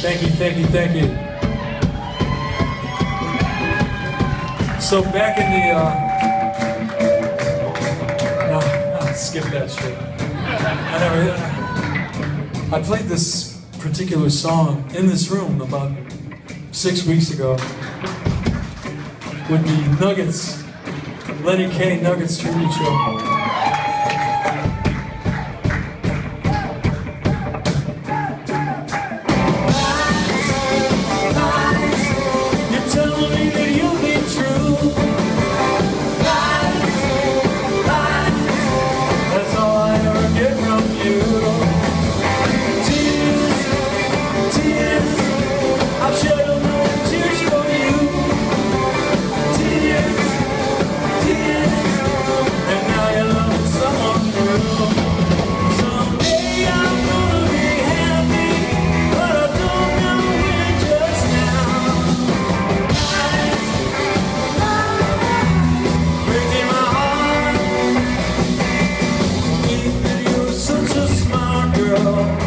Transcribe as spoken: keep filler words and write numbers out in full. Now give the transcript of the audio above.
Thank you, thank you, thank you. So back in the, uh, no, no, skip that shit. I never, I played this particular song in this room about six weeks ago with the Nuggets, Lenny Kaye Nuggets tribute show. Girl